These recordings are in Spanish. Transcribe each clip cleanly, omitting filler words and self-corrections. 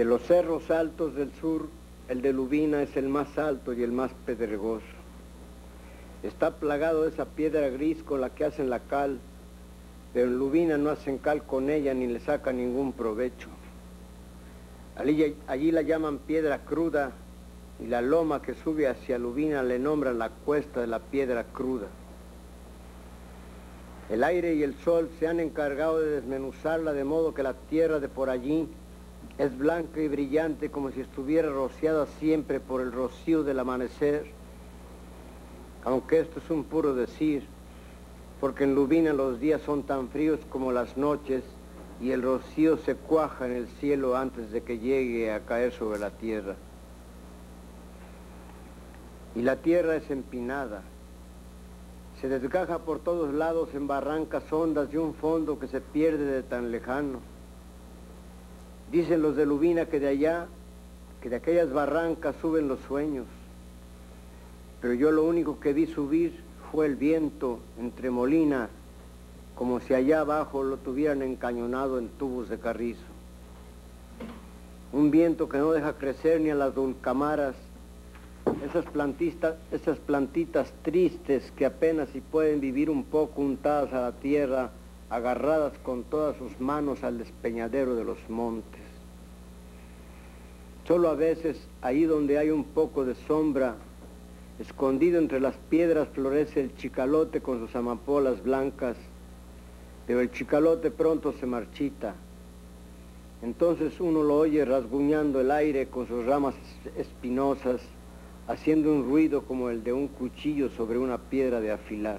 De los cerros altos del sur, el de Lubina es el más alto y el más pedregoso. Está plagado de esa piedra gris con la que hacen la cal, pero en Lubina no hacen cal con ella ni le sacan ningún provecho. Allí la llaman piedra cruda y la loma que sube hacia Lubina le nombran la cuesta de la piedra cruda. El aire y el sol se han encargado de desmenuzarla de modo que la tierra de por allí es blanca y brillante como si estuviera rociada siempre por el rocío del amanecer, aunque esto es un puro decir, porque en Lubina los días son tan fríos como las noches y el rocío se cuaja en el cielo antes de que llegue a caer sobre la tierra. Y la tierra es empinada, se desgaja por todos lados en barrancas hondas de un fondo que se pierde de tan lejano. Dicen los de Lubina que de allá, que de aquellas barrancas suben los sueños, pero yo lo único que vi subir fue el viento entre molina, como si allá abajo lo tuvieran encañonado en tubos de carrizo. Un viento que no deja crecer ni a las dulcamaras, esas plantitas tristes que apenas si pueden vivir un poco untadas a la tierra, agarradas con todas sus manos al despeñadero de los montes. Solo a veces, ahí donde hay un poco de sombra, escondido entre las piedras, florece el chicalote con sus amapolas blancas, pero el chicalote pronto se marchita. Entonces uno lo oye rasguñando el aire con sus ramas espinosas, haciendo un ruido como el de un cuchillo sobre una piedra de afilar.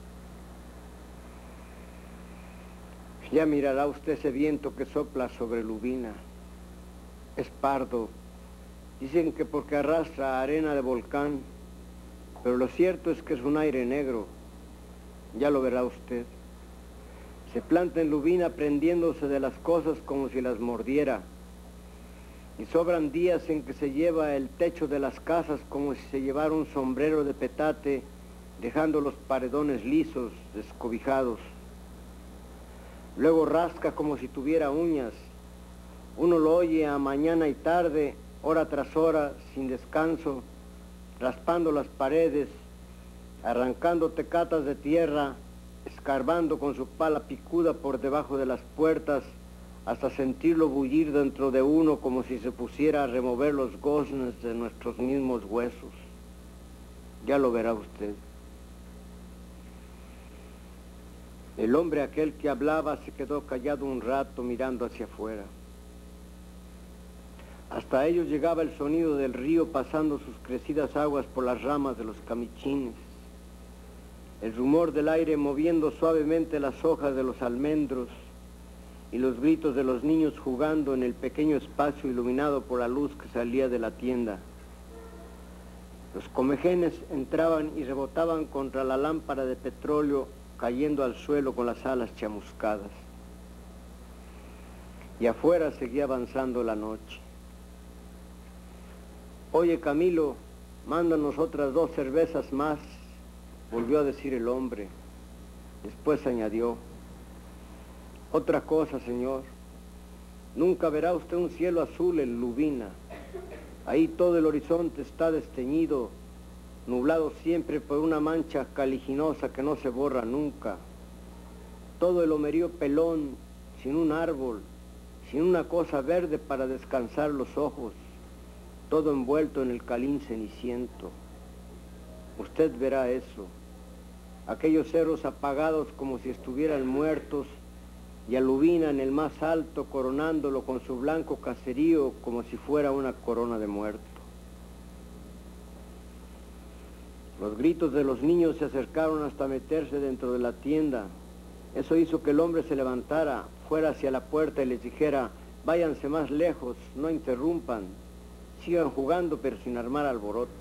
Ya mirará usted ese viento que sopla sobre Lubina. Es pardo. Dicen que porque arrastra arena de volcán, pero lo cierto es que es un aire negro. Ya lo verá usted. Se planta en Lubina prendiéndose de las cosas como si las mordiera. Y sobran días en que se lleva el techo de las casas como si se llevara un sombrero de petate, dejando los paredones lisos, descobijados. Luego rasca como si tuviera uñas. Uno lo oye a mañana y tarde, hora tras hora, sin descanso, raspando las paredes, arrancando tecatas de tierra, escarbando con su pala picuda por debajo de las puertas, hasta sentirlo bullir dentro de uno como si se pusiera a remover los goznes de nuestros mismos huesos. Ya lo verá usted. El hombre aquel que hablaba se quedó callado un rato mirando hacia afuera. Hasta ellos llegaba el sonido del río pasando sus crecidas aguas por las ramas de los camichines, el rumor del aire moviendo suavemente las hojas de los almendros y los gritos de los niños jugando en el pequeño espacio iluminado por la luz que salía de la tienda. Los comejenes entraban y rebotaban contra la lámpara de petróleo, cayendo al suelo con las alas chamuscadas. Y afuera seguía avanzando la noche. Oye, Camilo, mándanos otras 2 cervezas más, volvió a decir el hombre. Después añadió, otra cosa, señor, nunca verá usted un cielo azul en Lubina. Ahí todo el horizonte está desteñido, nublado siempre por una mancha caliginosa que no se borra nunca. Todo el lomerío pelón, sin un árbol, sin una cosa verde para descansar los ojos, todo envuelto en el calín ceniciento. Usted verá eso, aquellos cerros apagados como si estuvieran muertos, y a Lubina en el más alto coronándolo con su blanco caserío como si fuera una corona de muerto. Los gritos de los niños se acercaron hasta meterse dentro de la tienda. Eso hizo que el hombre se levantara, fuera hacia la puerta y les dijera, váyanse más lejos, no interrumpan, sigan jugando pero sin armar alboroto.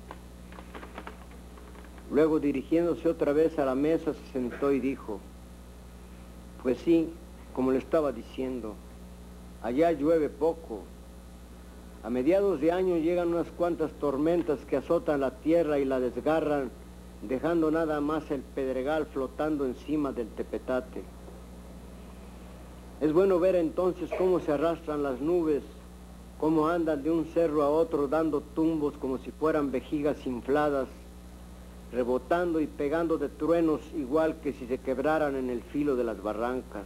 Luego, dirigiéndose otra vez a la mesa, se sentó y dijo, pues sí, como le estaba diciendo, allá llueve poco. A mediados de año llegan unas cuantas tormentas que azotan la tierra y la desgarran, dejando nada más el pedregal flotando encima del tepetate. Es bueno ver entonces cómo se arrastran las nubes, cómo andan de un cerro a otro dando tumbos como si fueran vejigas infladas, rebotando y pegando de truenos igual que si se quebraran en el filo de las barrancas.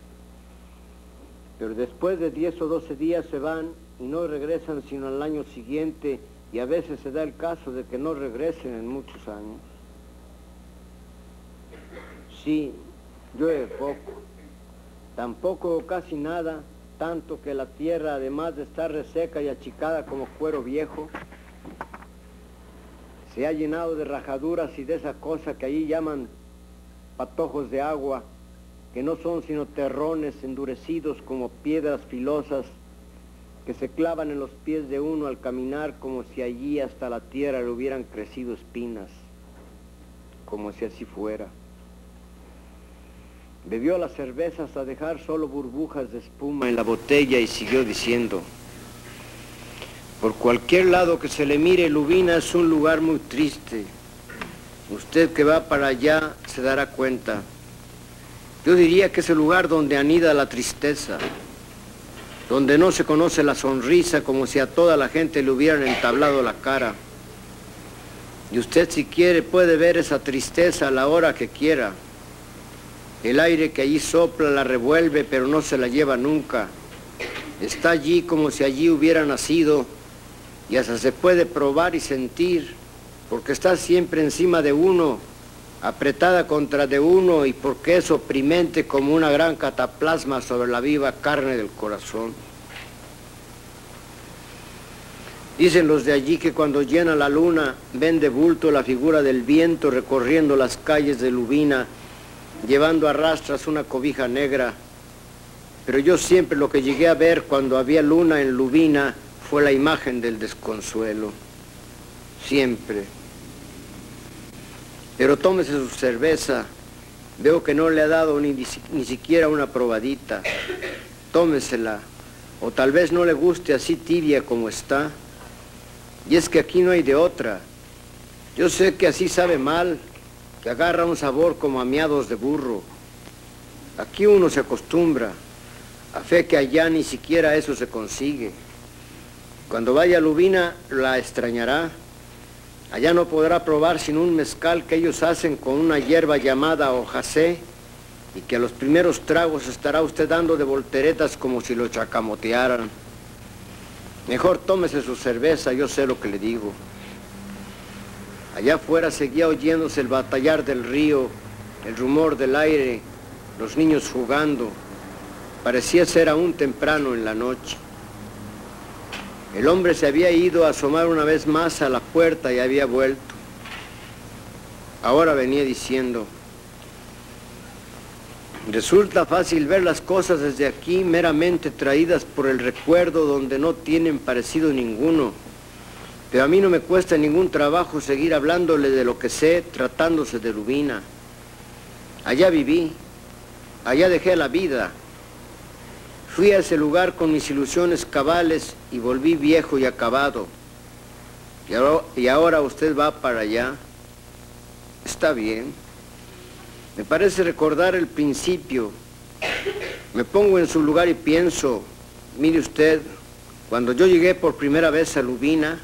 Pero después de 10 o 12 días se van y no regresan sino al año siguiente, y a veces se da el caso de que no regresen en muchos años. Sí, llueve poco, tampoco o casi nada, tanto que la tierra, además de estar reseca y achicada como cuero viejo, se ha llenado de rajaduras y de esa cosa que allí llaman patojos de agua, que no son sino terrones endurecidos como piedras filosas que se clavan en los pies de uno al caminar, como si allí hasta la tierra le hubieran crecido espinas, como si así fuera. Bebió la cerveza hasta dejar solo burbujas de espuma en la botella y siguió diciendo: por cualquier lado que se le mire, Lubina es un lugar muy triste. Usted que va para allá se dará cuenta. Yo diría que es el lugar donde anida la tristeza, donde no se conoce la sonrisa, como si a toda la gente le hubieran entablado la cara. Y usted, si quiere, puede ver esa tristeza a la hora que quiera. El aire que allí sopla la revuelve, pero no se la lleva nunca. Está allí como si allí hubiera nacido, y hasta se puede probar y sentir, porque está siempre encima de uno, apretada contra de uno, y porque es oprimente como una gran cataplasma sobre la viva carne del corazón. Dicen los de allí que cuando llena la luna ven de bulto la figura del viento recorriendo las calles de Lubina, llevando a rastras una cobija negra. Pero yo siempre lo que llegué a ver cuando había luna en Lubina fue la imagen del desconsuelo. Siempre. Pero tómese su cerveza. Veo que no le ha dado ni siquiera una probadita. Tómesela. O tal vez no le guste así tibia como está. Y es que aquí no hay de otra. Yo sé que así sabe mal, que agarra un sabor como a miados de burro. Aquí uno se acostumbra, a fe que allá ni siquiera eso se consigue. Cuando vaya a Lubina la extrañará. Allá no podrá probar sino un mezcal que ellos hacen con una hierba llamada hojacé, y que a los primeros tragos estará usted dando de volteretas como si lo chacamotearan. Mejor tómese su cerveza, yo sé lo que le digo. Allá afuera seguía oyéndose el batallar del río, el rumor del aire, los niños jugando. Parecía ser aún temprano en la noche. El hombre se había ido a asomar una vez más a la puerta y había vuelto. Ahora venía diciendo: resulta fácil ver las cosas desde aquí, meramente traídas por el recuerdo, donde no tienen parecido ninguno. Pero a mí no me cuesta ningún trabajo seguir hablándole de lo que sé, tratándose de Lubina. Allá viví, allá dejé la vida. Fui a ese lugar con mis ilusiones cabales y volví viejo y acabado. Y ahora usted va para allá. Está bien. Me parece recordar el principio. Me pongo en su lugar y pienso, mire usted, cuando yo llegué por primera vez a Lubina,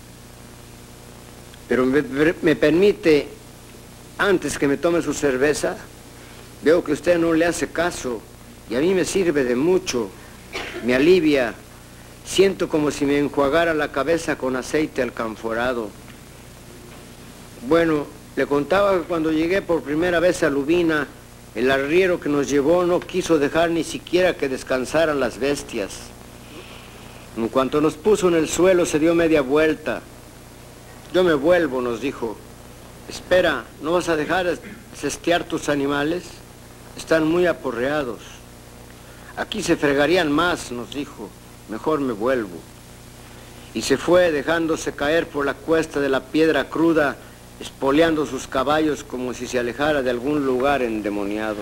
pero me permite, antes que me tome su cerveza, veo que usted no le hace caso, y a mí me sirve de mucho, me alivia, siento como si me enjuagara la cabeza con aceite alcanforado. Bueno, le contaba que cuando llegué por primera vez a Lubina, el arriero que nos llevó no quiso dejar ni siquiera que descansaran las bestias. En cuanto nos puso en el suelo, se dio media vuelta. Yo me vuelvo, nos dijo. Espera, ¿no vas a dejar cestear tus animales? Están muy aporreados. Aquí se fregarían más, nos dijo. Mejor me vuelvo. Y se fue dejándose caer por la cuesta de la piedra cruda, espoleando sus caballos como si se alejara de algún lugar endemoniado.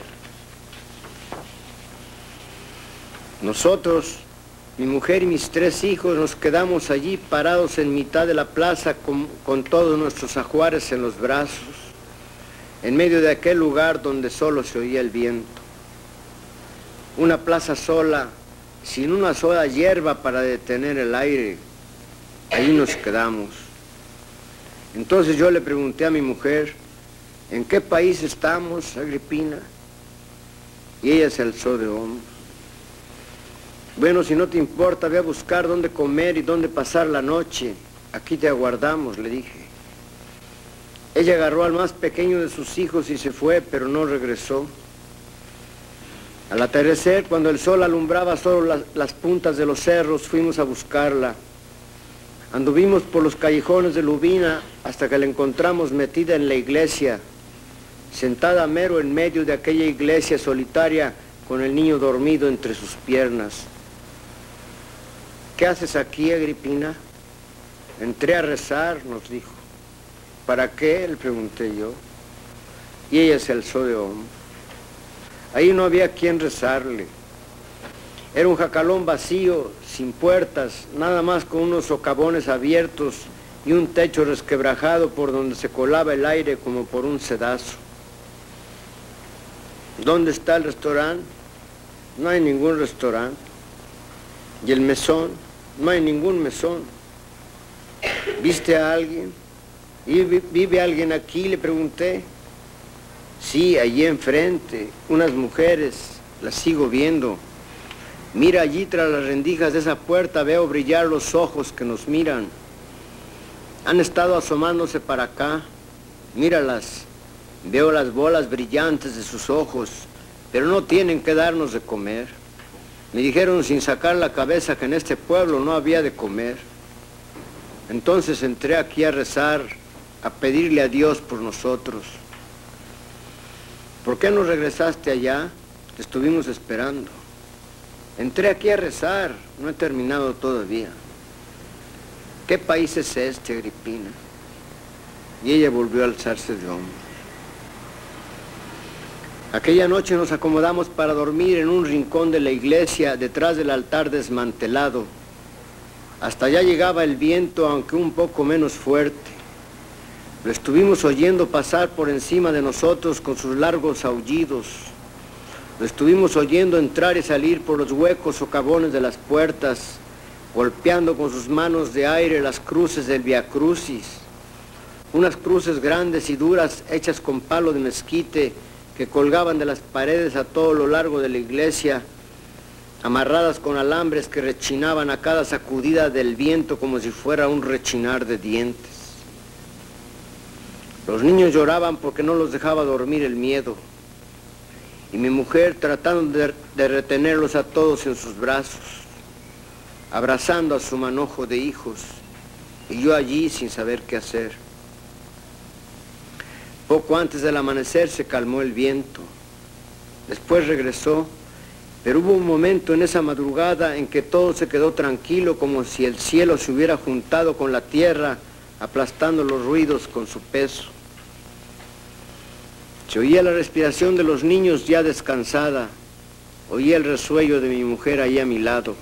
Nosotros, mi mujer y mis 3 hijos, nos quedamos allí parados en mitad de la plaza con todos nuestros ajuares en los brazos, en medio de aquel lugar donde solo se oía el viento. Una plaza sola, sin una sola hierba para detener el aire. Ahí nos quedamos. Entonces yo le pregunté a mi mujer, ¿en qué país estamos, Agripina? Y ella se alzó de hombros. Bueno, si no te importa, ve a buscar dónde comer y dónde pasar la noche. Aquí te aguardamos, le dije. Ella agarró al más pequeño de sus hijos y se fue, pero no regresó. Al atardecer, cuando el sol alumbraba solo las puntas de los cerros, fuimos a buscarla. Anduvimos por los callejones de Lubina hasta que la encontramos metida en la iglesia, sentada mero en medio de aquella iglesia solitaria con el niño dormido entre sus piernas. ¿Qué haces aquí, Agripina? Entré a rezar, nos dijo. ¿Para qué?, le pregunté yo. Y ella se alzó de hombros. Ahí no había quien rezarle. Era un jacalón vacío, sin puertas, nada más con unos socavones abiertos y un techo resquebrajado por donde se colaba el aire como por un sedazo. ¿Dónde está el restaurante? No hay ningún restaurante. ¿Y el mesón? No hay ningún mesón. ¿Viste a alguien? ¿Y vive alguien aquí?, le pregunté. Sí, allí enfrente, unas mujeres, las sigo viendo. Mira allí tras las rendijas de esa puerta, veo brillar los ojos que nos miran. Han estado asomándose para acá. Míralas, veo las bolas brillantes de sus ojos, pero no tienen que darnos de comer. Me dijeron sin sacar la cabeza que en este pueblo no había de comer. Entonces entré aquí a rezar, a pedirle a Dios por nosotros. ¿Por qué no regresaste allá? Te estuvimos esperando. Entré aquí a rezar, no he terminado todavía. ¿Qué país es este, Agripina? Y ella volvió a alzarse de hombros. Aquella noche nos acomodamos para dormir en un rincón de la iglesia, detrás del altar desmantelado. Hasta allá llegaba el viento, aunque un poco menos fuerte. Lo estuvimos oyendo pasar por encima de nosotros con sus largos aullidos. Lo estuvimos oyendo entrar y salir por los huecos socavones de las puertas, golpeando con sus manos de aire las cruces del Via Crucis. Unas cruces grandes y duras hechas con palo de mezquite que colgaban de las paredes a todo lo largo de la iglesia, amarradas con alambres que rechinaban a cada sacudida del viento como si fuera un rechinar de dientes. Los niños lloraban porque no los dejaba dormir el miedo. Y mi mujer tratando de retenerlos a todos en sus brazos, abrazando a su manojo de hijos, y yo allí sin saber qué hacer. Poco antes del amanecer se calmó el viento. Después regresó, pero hubo un momento en esa madrugada en que todo se quedó tranquilo, como si el cielo se hubiera juntado con la tierra, aplastando los ruidos con su peso. Se oía la respiración de los niños ya descansada, oía el resuello de mi mujer ahí a mi lado.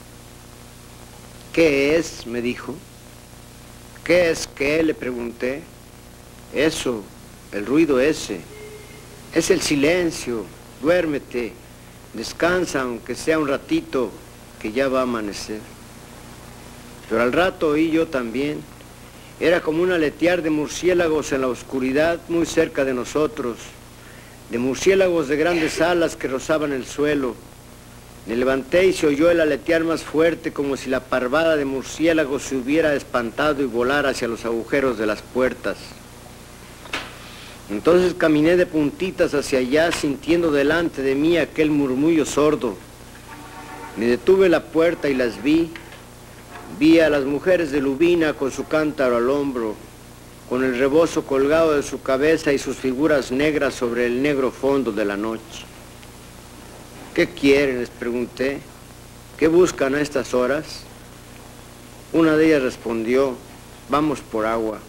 ¿Qué es?, me dijo. ¿Qué es qué?, le pregunté. Eso, el ruido ese, es el silencio. Duérmete, descansa aunque sea un ratito, que ya va a amanecer. Pero al rato oí yo también. Era como un aletear de murciélagos en la oscuridad muy cerca de nosotros, de murciélagos de grandes alas que rozaban el suelo. Me levanté y se oyó el aletear más fuerte, como si la parvada de murciélagos se hubiera espantado y volara hacia los agujeros de las puertas. Entonces caminé de puntitas hacia allá, sintiendo delante de mí aquel murmullo sordo. Me detuve en la puerta y las vi. Vi a las mujeres de Lubina con su cántaro al hombro, con el rebozo colgado de su cabeza y sus figuras negras sobre el negro fondo de la noche. ¿Qué quieren?, les pregunté. ¿Qué buscan a estas horas? Una de ellas respondió, vamos por agua.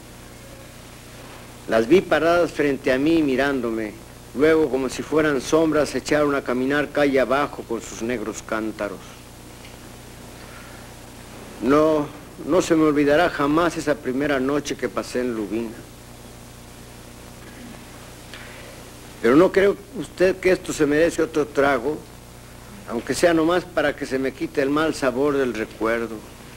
Las vi paradas frente a mí mirándome. Luego, como si fueran sombras, se echaron a caminar calle abajo con sus negros cántaros. No se me olvidará jamás esa primera noche que pasé en Lubina. Pero ¿no cree usted que esto se merece otro trago? aunque sea nomás para que se me quite el mal sabor del recuerdo.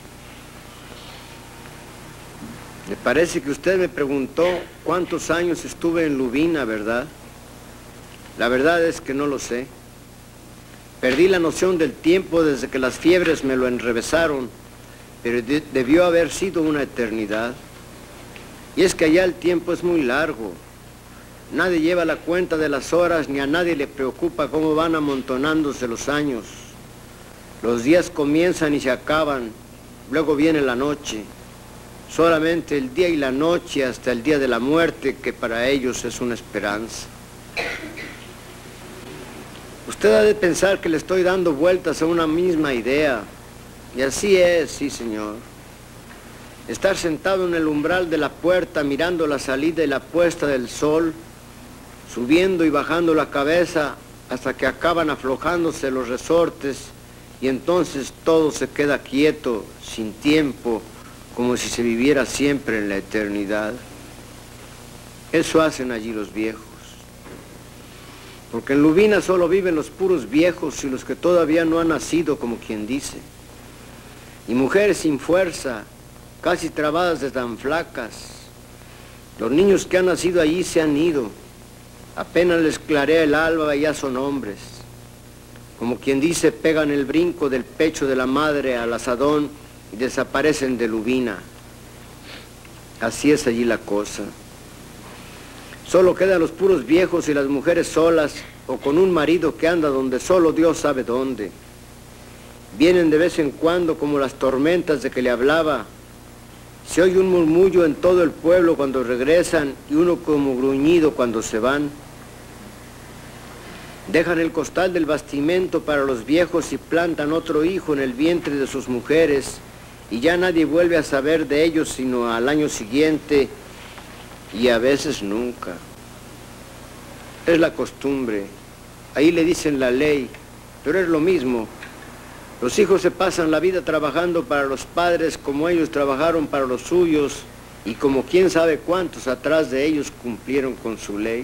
Me parece que usted me preguntó cuántos años estuve en Lubina, ¿verdad? La verdad es que no lo sé. Perdí la noción del tiempo desde que las fiebres me lo enrevesaron, pero debió haber sido una eternidad. Y es que allá el tiempo es muy largo. Nadie lleva la cuenta de las horas, ni a nadie le preocupa cómo van amontonándose los años. Los días comienzan y se acaban, luego viene la noche. Solamente el día y la noche hasta el día de la muerte, que para ellos es una esperanza. Usted ha de pensar que le estoy dando vueltas a una misma idea. Y así es, sí, señor. Estar sentado en el umbral de la puerta mirando la salida y la puesta del sol, subiendo y bajando la cabeza hasta que acaban aflojándose los resortes y entonces todo se queda quieto, sin tiempo, como si se viviera siempre en la eternidad. Eso hacen allí los viejos. Porque en Lubina solo viven los puros viejos y los que todavía no han nacido, como quien dice. Y mujeres sin fuerza, casi trabadas de tan flacas. Los niños que han nacido allí se han ido. Apenas les clarea el alba y ya son hombres. Como quien dice, pegan el brinco del pecho de la madre al asadón y desaparecen de Lubina. Así es allí la cosa. Solo quedan los puros viejos y las mujeres solas o con un marido que anda donde solo Dios sabe dónde. Vienen de vez en cuando como las tormentas de que le hablaba. Se oye un murmullo en todo el pueblo cuando regresan y uno como gruñido cuando se van. Dejan el costal del bastimento para los viejos y plantan otro hijo en el vientre de sus mujeres y ya nadie vuelve a saber de ellos sino al año siguiente y a veces nunca. Es la costumbre, ahí le dicen la ley, pero es lo mismo. Los hijos se pasan la vida trabajando para los padres como ellos trabajaron para los suyos y como quién sabe cuántos atrás de ellos cumplieron con su ley.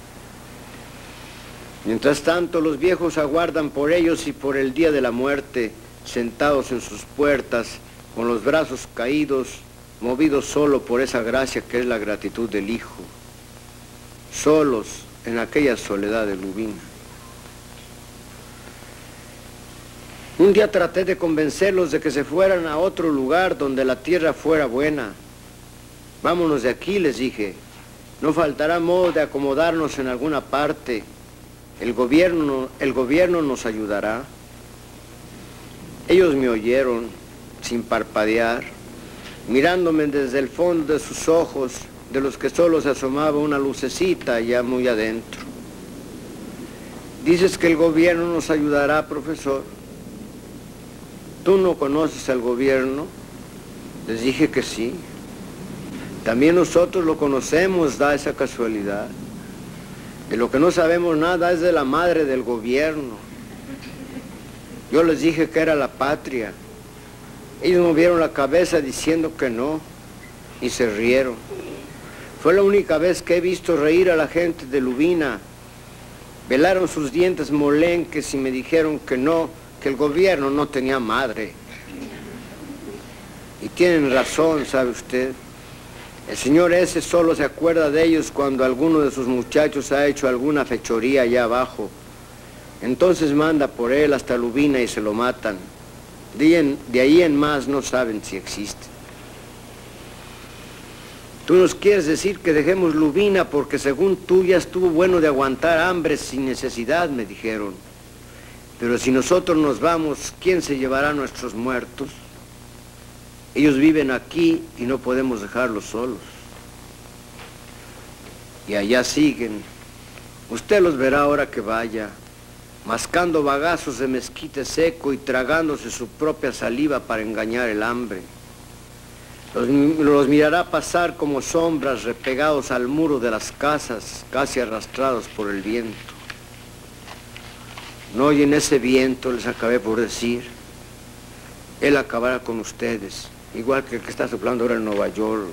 Mientras tanto, los viejos aguardan por ellos y por el día de la muerte, sentados en sus puertas, con los brazos caídos, movidos solo por esa gracia que es la gratitud del hijo, solos en aquella soledad de Lubina. Un día traté de convencerlos de que se fueran a otro lugar donde la tierra fuera buena. Vámonos de aquí, les dije, no faltará modo de acomodarnos en alguna parte. El gobierno nos ayudará. Ellos me oyeron sin parpadear, mirándome desde el fondo de sus ojos, de los que solo se asomaba una lucecita ya muy adentro. ¿Dices que el gobierno nos ayudará, profesor? ¿Tú no conoces al gobierno? Les dije que sí. También nosotros lo conocemos, da esa casualidad. De lo que no sabemos nada es de la madre del gobierno. Yo les dije que era la patria. Ellos movieron la cabeza diciendo que no, y se rieron. Fue la única vez que he visto reír a la gente de Lubina. Velaron sus dientes molenques y me dijeron que no, que el gobierno no tenía madre. Y tienen razón, ¿sabe usted? El señor ese solo se acuerda de ellos cuando alguno de sus muchachos ha hecho alguna fechoría allá abajo. Entonces manda por él hasta Lubina y se lo matan. De ahí en más no saben si existe. Tú nos quieres decir que dejemos Lubina porque según tú ya estuvo bueno de aguantar hambre sin necesidad, me dijeron. Pero si nosotros nos vamos, ¿quién se llevará a nuestros muertos? Ellos viven aquí y no podemos dejarlos solos. Y allá siguen. Usted los verá ahora que vaya, mascando bagazos de mezquite seco y tragándose su propia saliva para engañar el hambre. Los mirará pasar como sombras repegados al muro de las casas, casi arrastrados por el viento. No oyen ese viento, les acabé por decir. Él acabará con ustedes, igual que el que está soplando ahora en Nueva York.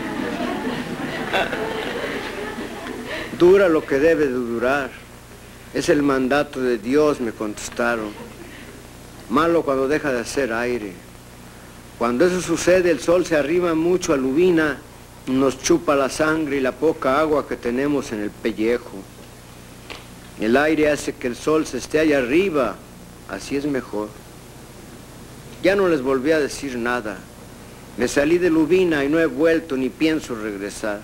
Dura lo que debe de durar. Es el mandato de Dios, me contestaron. Malo cuando deja de hacer aire. Cuando eso sucede, el sol se arrima mucho a Lubina, nos chupa la sangre y la poca agua que tenemos en el pellejo. El aire hace que el sol se esté allá arriba, así es mejor. Ya no les volví a decir nada. Me salí de Lubina y no he vuelto ni pienso regresar.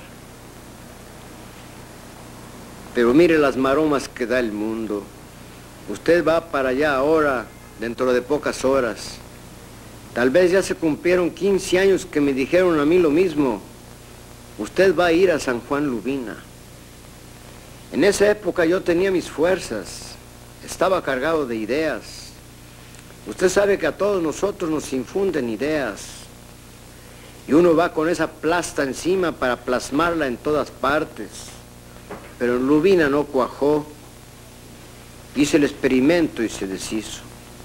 Pero mire las maromas que da el mundo. Usted va para allá ahora, dentro de pocas horas. Tal vez ya se cumplieron 15 años que me dijeron a mí lo mismo. Usted va a ir a San Juan Lubina. En esa época yo tenía mis fuerzas. Estaba cargado de ideas. Usted sabe que a todos nosotros nos infunden ideas. Y uno va con esa plasta encima para plasmarla en todas partes. Pero en Lubina no cuajó. Hice el experimento y se deshizo.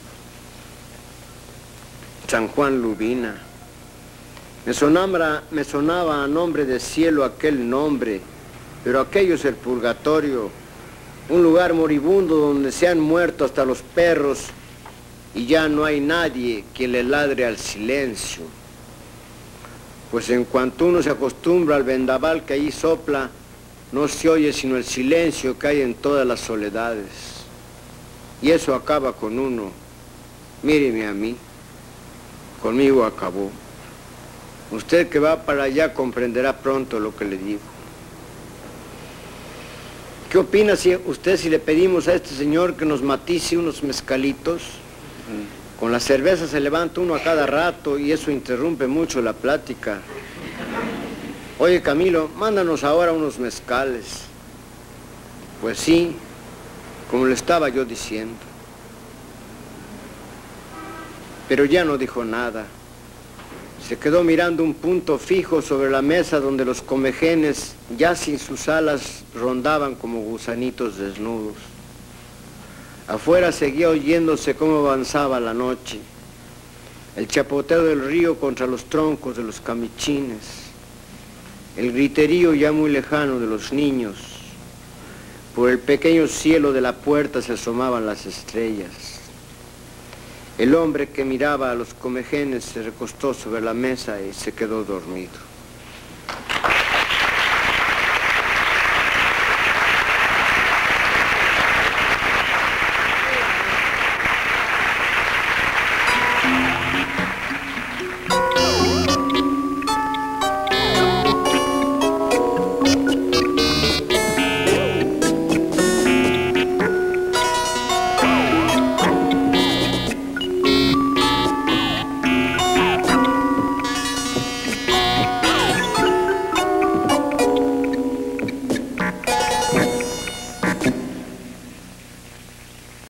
San Juan Lubina. Me sonaba a nombre de cielo aquel nombre, pero aquello es el purgatorio, un lugar moribundo donde se han muerto hasta los perros y ya no hay nadie que le ladre al silencio. Pues en cuanto uno se acostumbra al vendaval que allí sopla, no se oye sino el silencio que hay en todas las soledades. Y eso acaba con uno. Míreme a mí. Conmigo acabó. Usted que va para allá comprenderá pronto lo que le digo. ¿Qué opina usted si le pedimos a este señor que nos matice unos mezcalitos? Con la cerveza se levanta uno a cada rato y eso interrumpe mucho la plática. Oye, Camilo, mándanos ahora unos mezcales. Pues sí, como le estaba yo diciendo. Pero ya no dijo nada. Se quedó mirando un punto fijo sobre la mesa donde los comejenes, ya sin sus alas, rondaban como gusanitos desnudos. Afuera seguía oyéndose cómo avanzaba la noche, el chapoteo del río contra los troncos de los camichines, el griterío ya muy lejano de los niños. Por el pequeño cielo de la puerta se asomaban las estrellas. El hombre que miraba a los comejenes se recostó sobre la mesa y se quedó dormido.